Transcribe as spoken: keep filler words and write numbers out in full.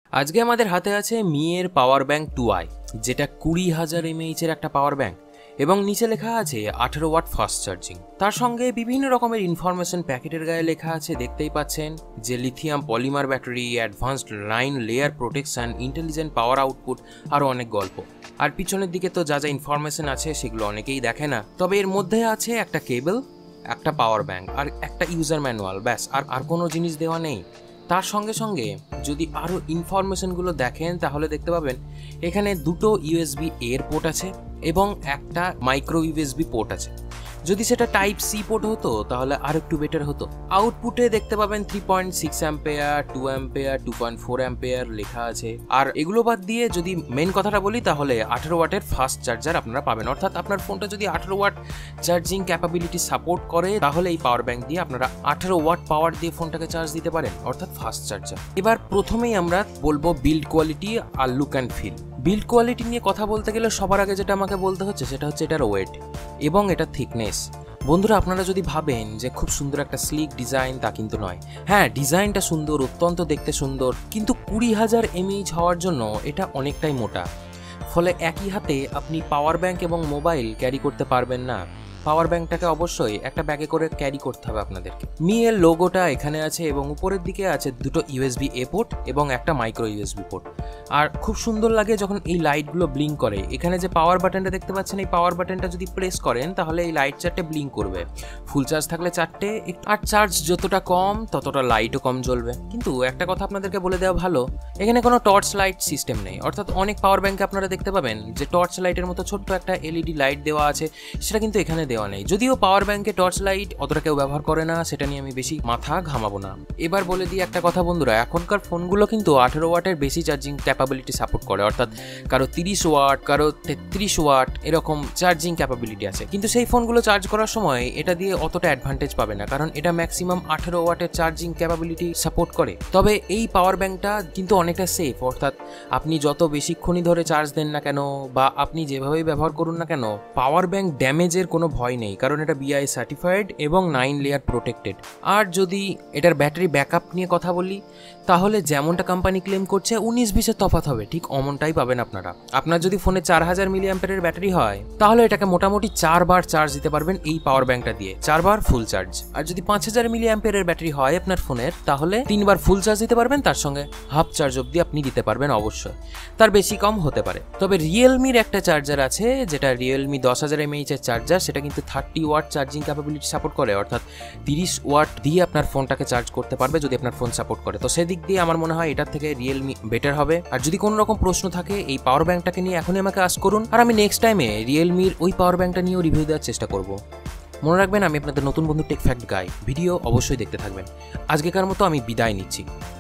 আজকে আমাদের হাতে আছে মিয়ের পাওয়ার ব্যাংক টু আই, যেটা কুড়ি হাজার এমএইচ এর একটা পাওয়ার ব্যাংক এবং নিচে লেখা আছে আঠেরো ওয়াট ফাস্ট চার্জিং। তার সঙ্গে বিভিন্ন রকমের ইনফরমেশন প্যাকেটের গায়ে লেখা আছে, দেখতেই পাচ্ছেন যে lithium polymer battery, advanced nine layer protection, intelligent power output, আরও অনেক গল্প। আর পিছনের দিকে তো যা যা ইনফরমেশন আছে সেগুলো অনেকেই দেখে না, তবে এর মধ্যে আছে একটা কেবল, একটা পাওয়ার ব্যাংক আর একটা ইউজার ম্যানুয়াল, ব্যাস। আর আর কোনো জিনিস দেওয়া নেই। তার সঙ্গে সঙ্গে যদি আরও ইনফরমেশনগুলো দেখেন তাহলে দেখতে পাবেন এখানে দুটো ইউএসবি এর পোর্ট আছে এবং একটা মাইক্রো ইউএসবি পোর্ট আছে। যদি সেটা টাইপ সি পোর্ট হতো তাহলে আর একটু বেটার হতো। আউটপুটে দেখতে পাবেন three point six ampere, two ampere, two point four ampere লেখা আছে। আর এগুলো বাদ দিয়ে যদি মেন কথাটা বলি তাহলে আঠেরো ওয়াটের ফাস্ট চার্জার আপনারা পাবেন, অর্থাৎ আপনার ফোনটা যদি আঠেরো ওয়াট চার্জিং ক্যাপাবিলিটি সাপোর্ট করে তাহলে এই পাওয়ার ব্যাংক দিয়ে আপনারা আঠেরো ওয়াট পাওয়ার দিয়ে ফোনটাকে চার্জ দিতে পারেন, অর্থাৎ ফাস্ট চার্জার। এবার প্রথমেই আমরা বলবো বিল্ড কোয়ালিটি আর look and feel. Build quality নিয়ে কথা বলতে গেলে সবার আগে যেটা আমাকে বলতে হচ্ছে সেটা হচ্ছে এটার ওয়েট এবং এটার থিকনেস। বন্ধুরা, আপনারা যদি ভাবেন যে খুব সুন্দর একটা স্লিক ডিজাইন, তা কিন্তু নয়। হ্যাঁ, ডিজাইনটা সুন্দর, অত্যন্ত দেখতে সুন্দর, কিন্তু কুড়ি হাজার এমএইচ হওয়ার জন্য এটা অনেকটাই মোটা। ফলে একই হাতে আপনি পাওয়ার ব্যাংক এবং মোবাইল ক্যারি করতে পারবেন না। পাওয়ার ব্যাংকটাকে অবশ্যই একটা ব্যাগে করে ক্যারি করতে হবে আপনাদেরকে। মি এর লোগোটা এখানে আছে এবং উপরের দিকে আছে দুটো ইউএসবি এ পোর্ট এবং একটা মাইক্রো ইউএসবি পোর্ট। আর খুব সুন্দর লাগে যখন এই লাইটগুলো ব্লিঙ্ক করে। এখানে যে পাওয়ার বাটনটা দেখতে পাচ্ছেন, এই পাওয়ার বাটনটা যদি প্রেস করেন তাহলে এই লাইট চারটে ব্লিঙ্ক করবে। ফুল চার্জ থাকলে চারটে, আর চার্জ যতটা কম ততটা লাইটও কম জ্বলবে। কিন্তু একটা কথা আপনাদেরকে বলে দেওয়া ভালো, এখানে কোনো টর্চ লাইট সিস্টেম নেই। অর্থাৎ অনেক পাওয়ার ব্যাংকে আপনারা দেখতে পাবেন যে টর্চ লাইটের মতো ছোট্ট একটা এলইডি লাইট দেওয়া আছে, সেটা কিন্তু এখানে দেওয়া নেই। যদিও পাওয়ার ব্যাংকে টর্চ লাইট অতটা কেউ ব্যবহার করে না, সেটা নিয়ে আমি বেশি মাথা ঘামাবো না। এবার বলে দিই একটা কথা বন্ধুরা, এখনকার ফোনগুলো কিন্তু আঠেরো ওয়াটের বেশি চার্জিং ক্যাপাবিলিটি সাপোর্ট করে, অর্থাৎ কারো তিরিশ ওয়াট, কারো তেত্রিশ ওয়াট এরকম চার্জিং ক্যাপাবিলিটি আছে। কিন্তু সেই ফোনগুলো চার্জ করার সময় এটা দিয়ে অতটা অ্যাডভান্টেজ পাবে না, কারণ এটা ম্যাক্সিমাম আঠেরো ওয়াটের চার্জিং ক্যাপাবিলিটি সাপোর্ট করে। তবে এই পাওয়ার ব্যাংকটা কিন্তু অনেকটা সেফ, অর্থাৎ আপনি যত বেশিক্ষণই ধরে চার্জ দেন না কেন বা আপনি যেভাবেই ব্যবহার করুন না কেন, পাওয়ার ব্যাংক ড্যামেজের কোনো ভয় নেই, কারণ এটা বিআই সার্টিফাইড এবং নাইন লেয়ার প্রোটেক্টেড। আর যদি এটার ব্যাটারি ব্যাকআপ নিয়ে কথা বলি তাহলে যেমনটা কোম্পানি ক্লেম করছে উনিশ বিশের তফাৎ হবে, ঠিক অমনটাই পাবেন আপনারা। আপনার যদি ফোনে চার হাজার মিলি অ্যাম্পিয়ারের ব্যাটারি হয় তাহলে এটাকে মোটামুটি চারবার চার্জ দিতে পারবেন এই পাওয়ার ব্যাংকটা দিয়ে, চারবার ফুল চার্জ। আর যদি পাঁচ হাজার মিলি অ্যাম্পিয়ারের ব্যাটারি হয় আপনার ফোনের তাহলে তিনবার ফুল চার্জ দিতে পারবেন, তার সঙ্গে হাফ চার্জ অবধি আপনি দিতে পারবেন অবশ্যই, তার বেশি কম হতে পারে। তবে রিয়েলমির একটা চার্জার আছে যেটা রিয়েলমি দশ হাজার এমএইচ এর চার্জার, সেটা কিন্তু thirty watt charging capability support করে, অর্থাৎ তিরিশ ওয়াট দিয়ে আপনার ফোনটাকে চার্জ করতে পারবে যদি আপনার ফোন সাপোর্ট করে। তো সেদিক দিয়ে আমার মনে হয় এটার থেকে রিয়েলমি বেটার হবে। আর যদি কোনো রকম প্রশ্ন থাকে এই পাওয়ার ব্যাংকটাকে নিয়ে এখনই আমাকে আস্ক করুন, আর আমি নেক্সট টাইমে রিয়েলমির ওই পাওয়ার ব্যাংকটা নিয়েও রিভিউ দেওয়ার চেষ্টা করব। মনে রাখবেন, আমি আপনাদের নতুন বন্ধু টেক ফ্যাক্ট গাই, ভিডিও অবশ্যই দেখতে থাকবেন। আজকেকার মতো আমি বিদায় নিচ্ছি।